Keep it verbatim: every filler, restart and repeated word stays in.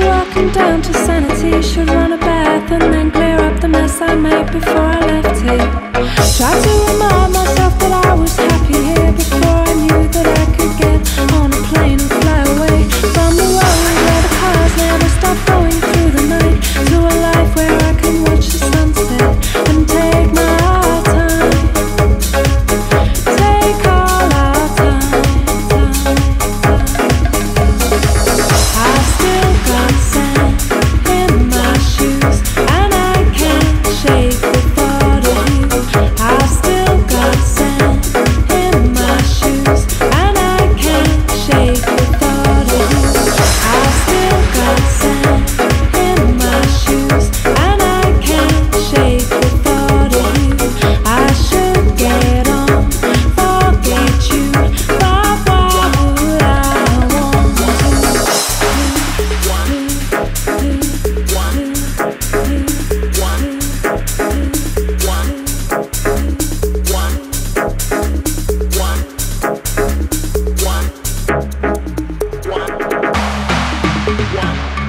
walking down to sanity. Should run a bath and then clear up the mess I made before I left here. Tried to remind myself that I was happy here before I knew that I could get on a plane and fly away from the road where the cars never stop going through the night, to a life where I can watch the sunset and take my time. Take all our time, time, time. I've still got sand in my shoes and I can't shake the thought of you. I've still got sand in my shoes and I can't shake the thought of you. I've still got sand in my shoes and I can't shake the thought of you. I should get on, forget you, but why would I want to? One.